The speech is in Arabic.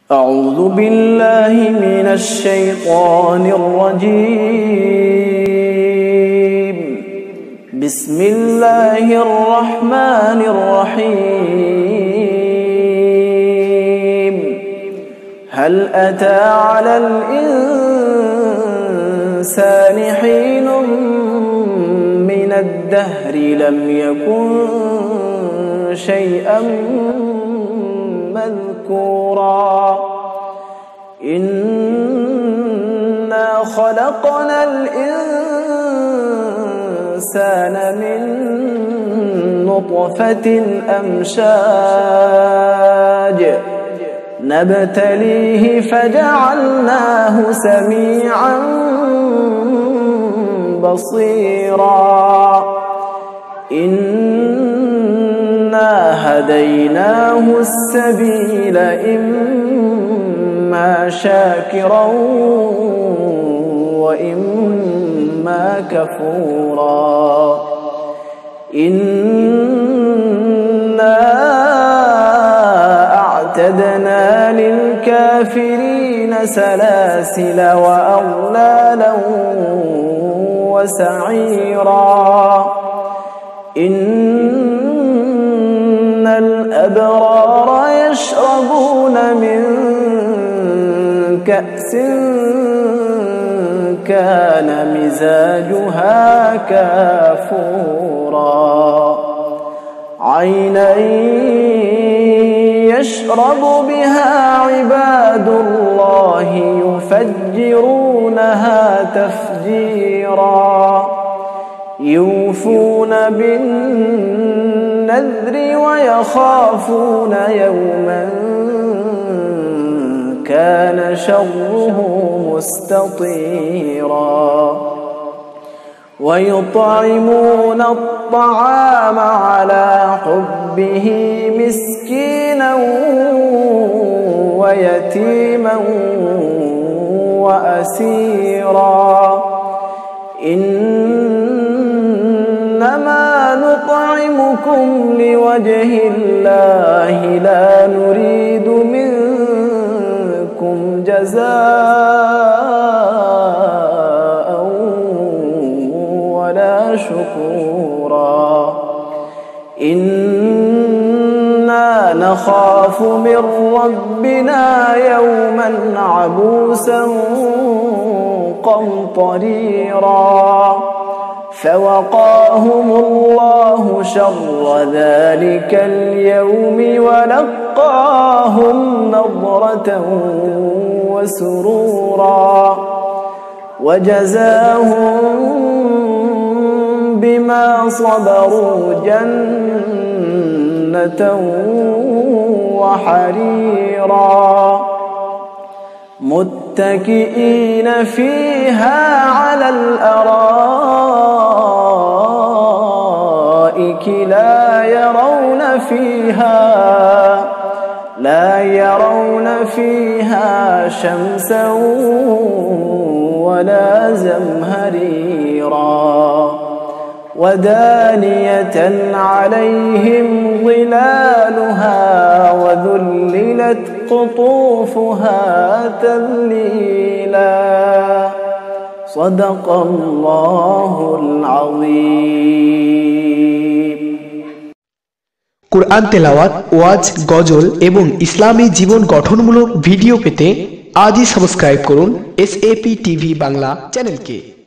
أعوذ بالله من الشيطان الرجيم. بسم الله الرحمن الرحيم. هل أتى على الإنسان حين من الدهر لم يكن شيئا مذكورا. إنا خلقنا الإنسان من نطفة أمشاج نبتليه فجعلناه سميعا بصيرا. إنا هديناه السبيل إما شاكرا وإما كفورا. إنا أعتدنا للكافرين سلاسل وأغلالا وسعيرا. إن الأبرار يشربون من كأس كان مزاجها كافورا. عينا يشرب بها عباد الله يفجرونها تفجيرا. يوفون بالنذر ويخافون يوما كان شره مستطيرا. ويطعمون الطعام على حبه مسكينا ويتيما وأسيرا. إنما نطعمكم لوجه الله لا نريد منكم جزاء ولا شكورا. إنا نخاف من ربنا يوما عبوسا قمطريرا. فوقاهم الله شر ذلك اليوم ولقاهم نضرة وسرورا. وجزاهم بما صبروا جنة وحريرا. متكئين فيها على الأرائك لا يرون فيها شمسا ولا زمهريرا. ودانية عليهم ظلالها وذللت قطوفها تذليلا. صدق الله العظيم. কুরআন তেলাওয়াত, ওয়াজ, গজল এবং ইসলামী জীবন গঠনমূলক ভিডিও পেতে আজই সাবস্ক্রাইব করুন SAP টিভি বাংলা চ্যানেলকে।